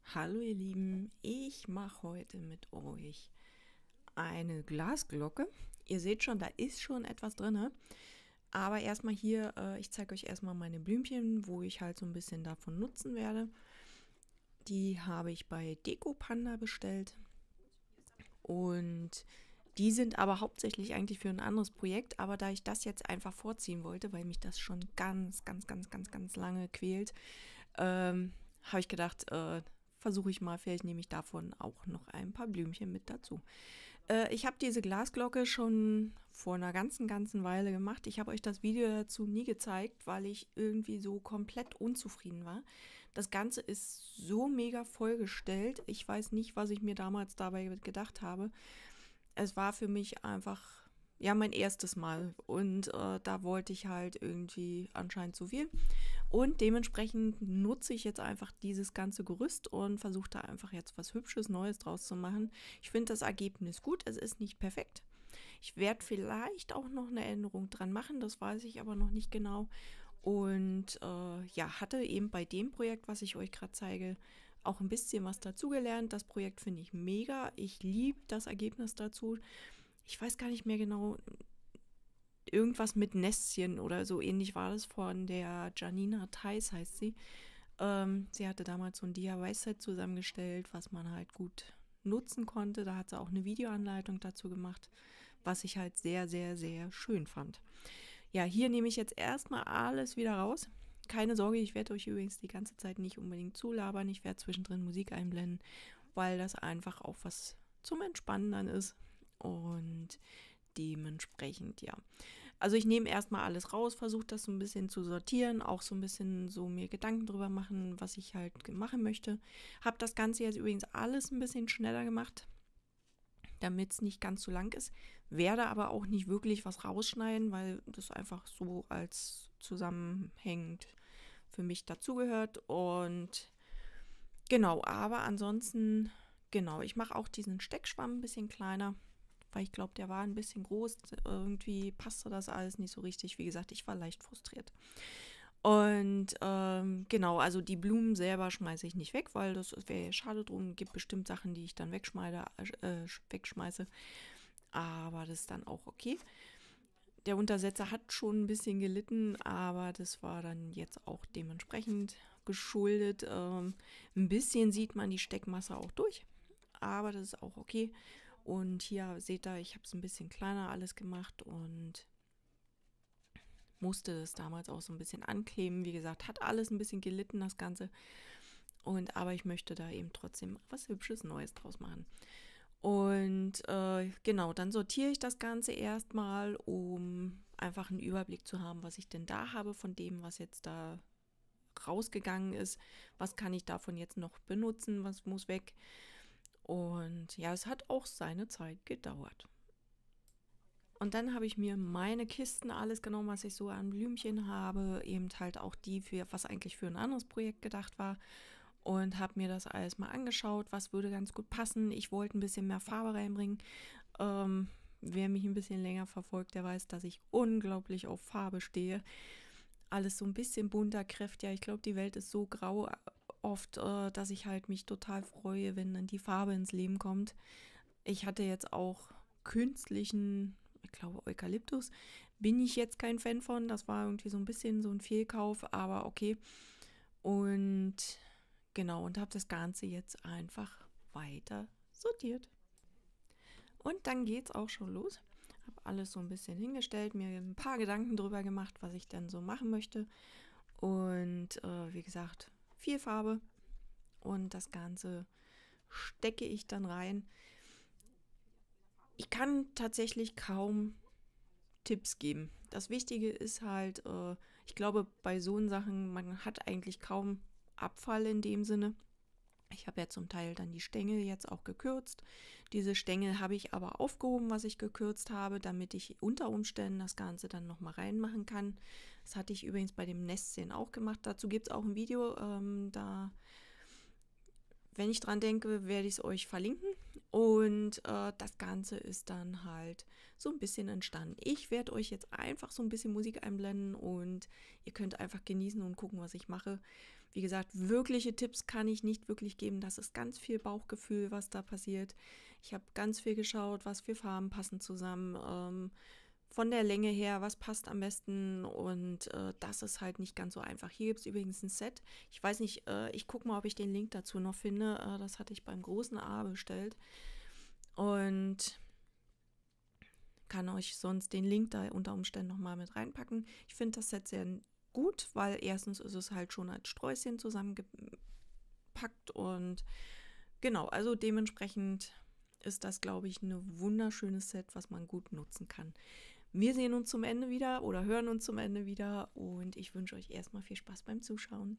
Hallo ihr Lieben, ich mache heute mit euch eine Glasglocke. Ihr seht schon, da ist schon etwas drin. Aber erstmal hier, ich zeige euch erstmal meine Blümchen, wo ich halt so ein bisschen davon nutzen werde. Die habe ich bei Deko Panda bestellt. Und die sind aber hauptsächlich eigentlich für ein anderes Projekt. Aber da ich das jetzt einfach vorziehen wollte, weil mich das schon ganz lange quält, habe ich gedacht, versuche ich mal, vielleicht nehme ich davon auch noch ein paar Blümchen mit dazu. Ich habe diese Glasglocke schon vor einer ganzen Weile gemacht. Ich habe euch das Video dazu nie gezeigt, weil ich irgendwie so komplett unzufrieden war. Das Ganze ist so mega vollgestellt. Ich weiß nicht, was ich mir damals dabei gedacht habe. Es war für mich einfach, ja, mein erstes Mal. Und da wollte ich halt irgendwie anscheinend zu viel. Und dementsprechend nutze ich jetzt einfach dieses ganze Gerüst und versuche da einfach jetzt was Hübsches Neues draus zu machen. Ich finde das Ergebnis gut, es ist nicht perfekt. Ich werde vielleicht auch noch eine Änderung dran machen, das weiß ich aber noch nicht genau. Und ja, hatte eben bei dem Projekt, was ich euch gerade zeige, auch ein bisschen was dazugelernt. Das Projekt finde ich mega. Ich liebe das Ergebnis dazu. Ich weiß gar nicht mehr genau, irgendwas mit Nestchen oder so ähnlich war das von der Janina Theis, heißt sie. Sie hatte damals so ein DIY-Set zusammengestellt, was man halt gut nutzen konnte. Da hat sie auch eine Videoanleitung dazu gemacht, was ich halt sehr schön fand. Ja, hier nehme ich jetzt erstmal alles wieder raus. Keine Sorge, ich werde euch übrigens die ganze Zeit nicht unbedingt zulabern. Ich werde zwischendrin Musik einblenden, weil das einfach auch was zum Entspannen dann ist. Und dementsprechend, ja. Also ich nehme erstmal alles raus, versuche das so ein bisschen zu sortieren, auch so ein bisschen so mir Gedanken drüber machen, was ich halt machen möchte. Habe das Ganze jetzt übrigens alles ein bisschen schneller gemacht, damit es nicht ganz so lang ist. Werde aber auch nicht wirklich was rausschneiden, weil das einfach so als zusammenhängend für mich dazugehört. Und genau, aber ansonsten, genau, ich mache auch diesen Steckschwamm ein bisschen kleiner, weil ich glaube, der war ein bisschen groß. Irgendwie passte das alles nicht so richtig. Wie gesagt, ich war leicht frustriert. Und genau, also die Blumen selber schmeiße ich nicht weg, weil das wäre schade drum. Gibt bestimmt Sachen, die ich dann wegschmeiße. Aber das ist dann auch okay. Der Untersetzer hat schon ein bisschen gelitten, aber das war dann jetzt auch dementsprechend geschuldet. Ein bisschen sieht man die Steckmasse auch durch, aber das ist auch okay. Und hier seht ihr, ich habe es ein bisschen kleiner alles gemacht und musste das damals auch so ein bisschen ankleben. Wie gesagt, hat alles ein bisschen gelitten, das Ganze. Und aber ich möchte da eben trotzdem was Hübsches Neues draus machen. Und genau, dann sortiere ich das Ganze erstmal, um einfach einen Überblick zu haben, was ich denn da habe von dem, was jetzt da rausgegangen ist. Was kann ich davon jetzt noch benutzen, was muss weg. Und ja, es hat auch seine Zeit gedauert. Und dann habe ich mir meine Kisten alles genommen, was ich so an Blümchen habe, eben halt auch die, für was eigentlich für ein anderes Projekt gedacht war. Und habe mir das alles mal angeschaut, was würde ganz gut passen. Ich wollte ein bisschen mehr Farbe reinbringen. Wer mich ein bisschen länger verfolgt, der weiß, dass ich unglaublich auf Farbe stehe. Alles so ein bisschen bunter, kräftiger. Ich glaube, die Welt ist so grau oft, dass ich halt mich total freue, wenn dann die Farbe ins Leben kommt. Ich hatte jetzt auch künstlichen, ich glaube Eukalyptus, bin ich jetzt kein Fan von. Das war irgendwie so ein bisschen so ein Fehlkauf, aber okay. Und genau, und habe das Ganze jetzt einfach weiter sortiert. Und dann geht's auch schon los. Habe alles so ein bisschen hingestellt, mir ein paar Gedanken drüber gemacht, was ich dann so machen möchte. Und wie gesagt, viel Farbe und das Ganze stecke ich dann rein. Ich kann tatsächlich kaum Tipps geben. Das Wichtige ist halt, ich glaube, bei so Sachen, man hat eigentlich kaum Abfall in dem Sinne. Ich habe ja zum Teil dann die Stängel jetzt auch gekürzt. Diese Stängel habe ich aber aufgehoben, was ich gekürzt habe, damit ich unter Umständen das Ganze dann nochmal reinmachen kann. Das hatte ich übrigens bei dem Nestchen auch gemacht. Dazu gibt es auch ein Video, da, wenn ich dran denke, werde ich es euch verlinken. Und das Ganze ist dann halt so ein bisschen entstanden. Ich werde euch jetzt einfach so ein bisschen Musik einblenden und ihr könnt einfach genießen und gucken, was ich mache. Wie gesagt, wirkliche Tipps kann ich nicht wirklich geben. Das ist ganz viel Bauchgefühl, was da passiert. Ich habe ganz viel geschaut, was für Farben passen zusammen. Von der Länge her, was passt am besten, und das ist halt nicht ganz so einfach. Hier gibt es übrigens ein Set. Ich weiß nicht, ich gucke mal, ob ich den Link dazu noch finde. Das hatte ich beim großen A bestellt und kann euch sonst den Link da unter Umständen nochmal mit reinpacken. Ich finde das Set sehr gut, weil erstens ist es halt schon als Sträußchen zusammengepackt und genau, also dementsprechend ist das, glaube ich, ein wunderschönes Set, was man gut nutzen kann. Wir sehen uns zum Ende wieder oder hören uns zum Ende wieder und ich wünsche euch erstmal viel Spaß beim Zuschauen.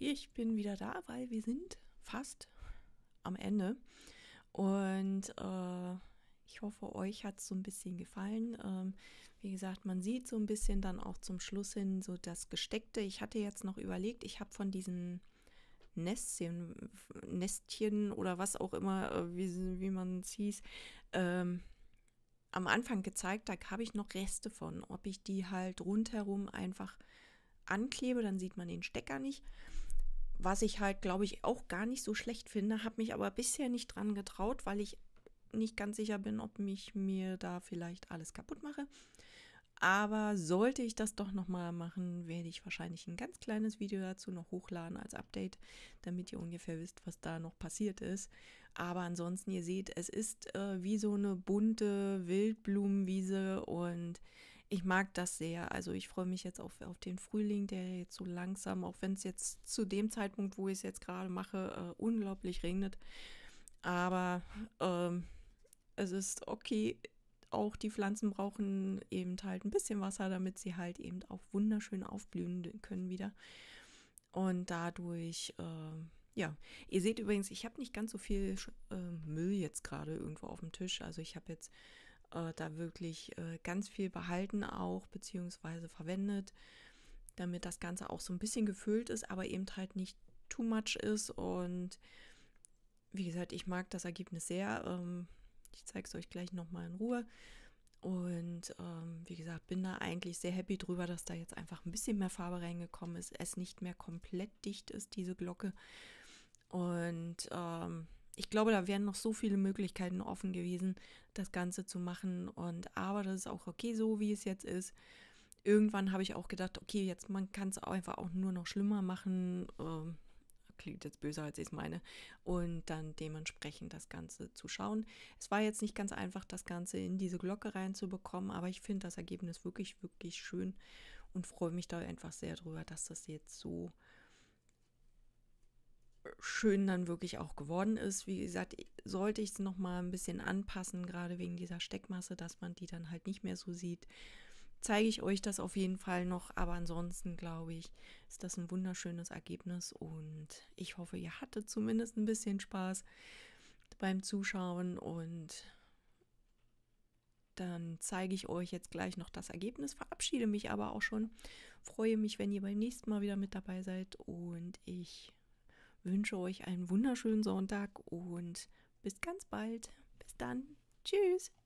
ich bin wieder da, weil wir sind fast am Ende. Und ich hoffe, euch hat es so ein bisschen gefallen. Wie gesagt, man sieht so ein bisschen dann auch zum Schluss hin so das Gesteckte. Ich hatte jetzt noch überlegt, ich habe von diesen Nestchen oder was auch immer, wie man es hieß, am Anfang gezeigt, da habe ich noch Reste von. Ob ich die halt rundherum einfach anklebe, dann sieht man den Stecker nicht. Was ich halt, glaube ich, auch gar nicht so schlecht finde, habe mich aber bisher nicht dran getraut, weil ich nicht ganz sicher bin, ob ich mir da vielleicht alles kaputt mache. Aber sollte ich das doch nochmal machen, werde ich wahrscheinlich ein ganz kleines Video dazu noch hochladen als Update, damit ihr ungefähr wisst, was da noch passiert ist. Aber ansonsten, ihr seht, es ist wie so eine bunte Wildblumenwiese und ich mag das sehr. Also ich freue mich jetzt auf den Frühling, der jetzt so langsam, auch wenn es jetzt zu dem Zeitpunkt, wo ich es jetzt gerade mache, unglaublich regnet. Aber es ist okay. Auch die Pflanzen brauchen eben halt ein bisschen Wasser, damit sie halt eben auch wunderschön aufblühen können wieder. Und dadurch, ja, ihr seht übrigens, ich habe nicht ganz so viel Müll jetzt gerade irgendwo auf dem Tisch. Also ich habe jetzt da wirklich ganz viel behalten auch, beziehungsweise verwendet, damit das Ganze auch so ein bisschen gefüllt ist, aber eben halt nicht too much ist. Und wie gesagt, ich mag das Ergebnis sehr. Ich zeige es euch gleich nochmal in Ruhe. Und wie gesagt, bin da eigentlich sehr happy drüber, dass da jetzt einfach ein bisschen mehr Farbe reingekommen ist. Es nicht mehr komplett dicht ist, diese Glocke. Und ich glaube, da wären noch so viele Möglichkeiten offen gewesen, das Ganze zu machen. Aber das ist auch okay so, wie es jetzt ist. Irgendwann habe ich auch gedacht, okay, jetzt man kann es einfach auch nur noch schlimmer machen. Klingt jetzt böser, als ich es meine. Und dann dementsprechend das Ganze zu schauen. Es war jetzt nicht ganz einfach, das Ganze in diese Glocke reinzubekommen, aber ich finde das Ergebnis wirklich, wirklich schön und freue mich da einfach sehr drüber, dass das jetzt so schön dann wirklich auch geworden ist. Wie gesagt, sollte ich es nochmal ein bisschen anpassen, gerade wegen dieser Steckmasse, dass man die dann halt nicht mehr so sieht, zeige ich euch das auf jeden Fall noch. Aber ansonsten glaube ich, ist das ein wunderschönes Ergebnis und ich hoffe, ihr hattet zumindest ein bisschen Spaß beim Zuschauen und dann zeige ich euch jetzt gleich noch das Ergebnis, verabschiede mich aber auch schon, freue mich, wenn ihr beim nächsten Mal wieder mit dabei seid und ich wünsche euch einen wunderschönen Sonntag und bis ganz bald. Bis dann. Tschüss.